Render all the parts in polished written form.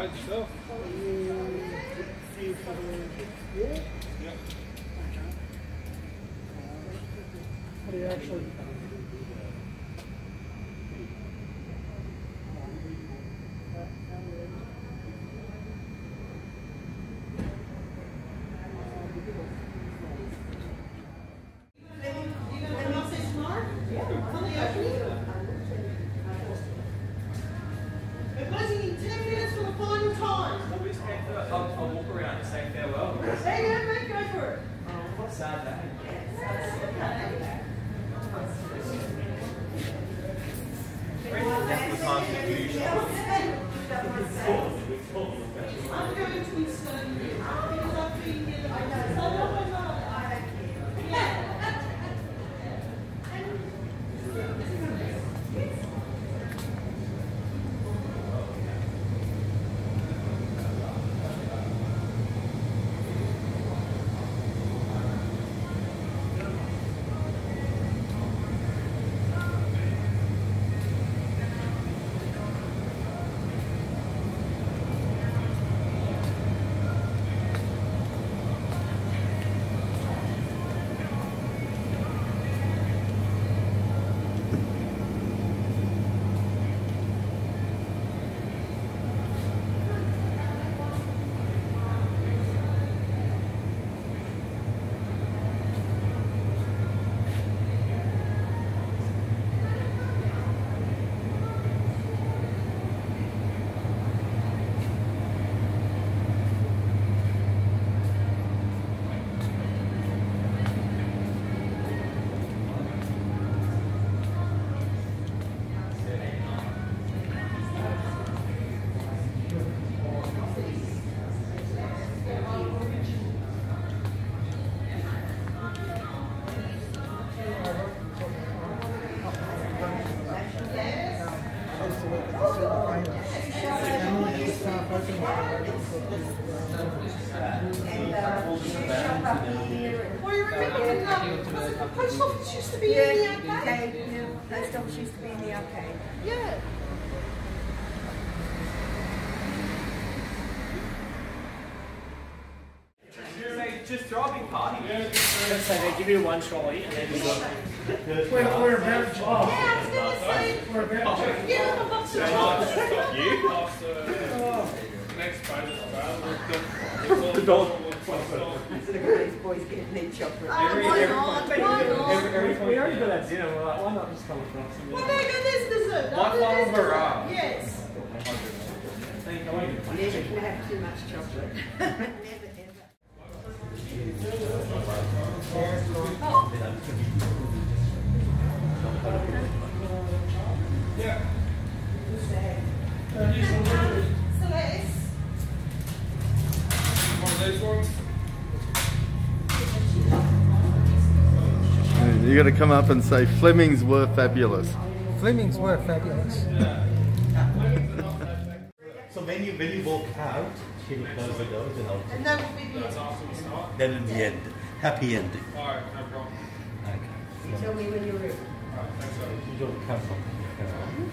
mate, yourself? Yeah. Yep. What do you actually... I'll walk around and say farewell. There you go, mate, go for it. What a sad day. Definitely time for you. I'm going to install you because I've been here. Well, you remember the post office used to be in the arcade? Yeah, post office used to be in the arcade. Yeah. Just driving party. Let's say they give you one trolley and then you go. Yeah, I was going to say. We're about to. Yeah, I've got some. Next page is The dog. These boys getting their chocolate. Why not? We already got that dinner. We're like, why not just come across and Well, no, there's dessert. One long hurrah. Yes. Thank you. Never can have too much chocolate. Never ever. Yeah. Celeste. One of these ones. You got to come up and say Flemings were fabulous. Flemings were fabulous. So when you walk out, she'll close the doors and out. And that will be That's after we start. Then in the end, happy ending. Alright, no problem. Okay. Tell me when you're ready. Alright, thanks, You don't come from here.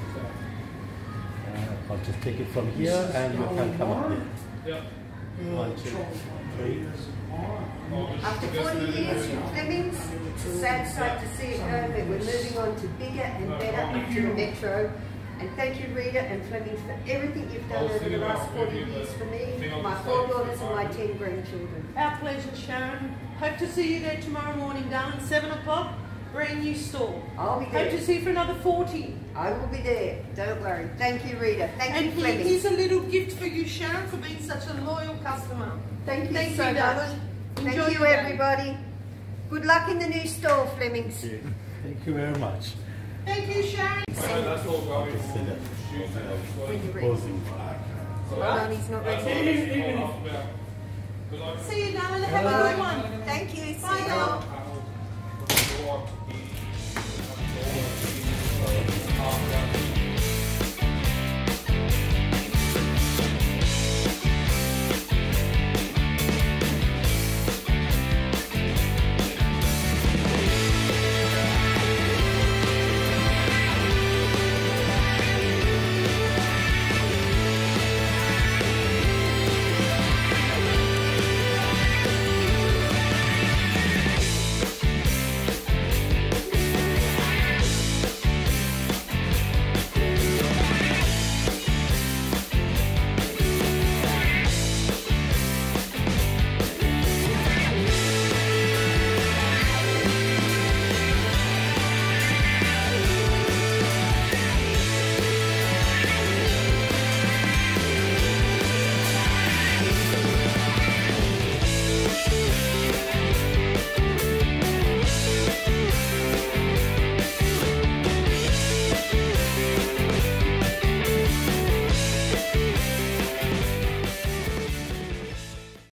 I'll just take it from here and you can come up there. Yeah. 1, 2, 3. After 40 years from Flemings, it's a sad sight to see it go, but we're moving on to bigger and better up to the metro. And thank you, Rita and Fleming, for everything you've done over the last 40 years for me, my 4 daughters and my 10 grandchildren. Our pleasure, Sharon. Hope to see you there tomorrow morning, darling. 7 o'clock, brand new store. I'll be there. Hope to see you for another 40. I will be there, don't worry. Thank you, Rita. Thank you, And Fleming. here's a little gift for you, Sharon, for being such a loyal customer. Thank you Thank so you, much. darling. Thank Enjoy you, your day. everybody. Good luck in the new store, Flemings. Thank you very much. Thank you, Sharon. That's all going on Tuesday. When you're ready. Closing. Well, he's not ready. See you, darling. Have a good one. Thank you. Bye, See you. now.